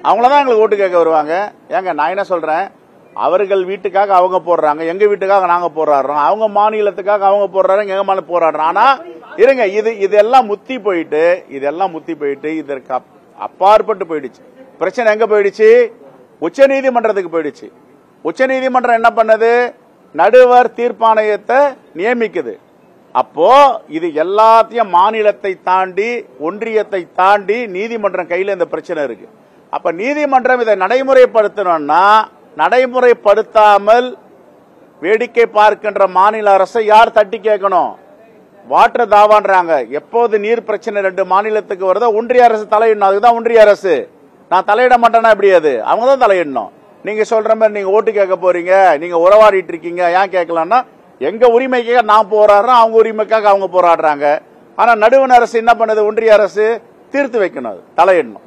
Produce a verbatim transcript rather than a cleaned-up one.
அவங்களதான் எங்களுக்கு ஓட்டு கேட்க வருவாங்க. ஏங்க நான் என்ன சொல்றேன், அவர்கள் வீட்டுக்காக அவங்க போடுறாங்க, எங்க வீட்டுக்காக நாங்க போராடுறோம், அவங்க மாநிலத்துக்காக அவங்க போடுறாங்க, எங்க மாநிலம் போராடுறோம். ஆனா இருங்க, இது இதெல்லாம் முத்தி போயிட்டு இதெல்லாம் முத்தி போயிட்டு இதற்கு அப்பாற்பட்டு போயிடுச்சு. பிரச்சனை எங்க போயிடுச்சு? உச்ச நீதிமன்றத்துக்கு போயிடுச்சு. உச்ச நீதிமன்றம் என்ன பண்ணது? நடுவர் தீர்ப்பாணையத்தை நியமிக்குது. அப்போ இது எல்லாத்தையும் மாநிலத்தை தாண்டி ஒன்றியத்தை தாண்டி நீதிமன்றம் கையில இந்த பிரச்சனை இருக்கு. அப்ப நீதிமன்றம் இதை நடைமுறைப்படுத்தணும்னா நடைமுறைப்படுத்தாமல் வேடிக்கை பார்க்கின்ற மாநில அரசை யார் தட்டி கேட்கணும்? வாட்டர் தாவான்றாங்க. எப்போது நீர் பிரச்சனை ரெண்டு மாநிலத்துக்கு வருதோ ஒன்றிய அரசு தலையிடணும். அதுதான் ஒன்றிய அரசு. நான் தலையிட மாட்டேன்னா எப்படி? அது அவங்க தான் தலையிடணும். நீங்க சொல்ற மாதிரி நீங்க ஓட்டு கேட்க போறீங்க, நீங்க உறவாடிட்டு இருக்கீங்க, ஏன் கேட்கலாம்னா எங்க உரிமைக்காக நான் போராடுறேன், அவங்க உரிமைக்காக அவங்க போராடுறாங்க. ஆனா நடுவண் அரசு என்ன பண்ணுது? ஒன்றிய அரசு தீர்த்து வைக்கணும், தலையிடணும்.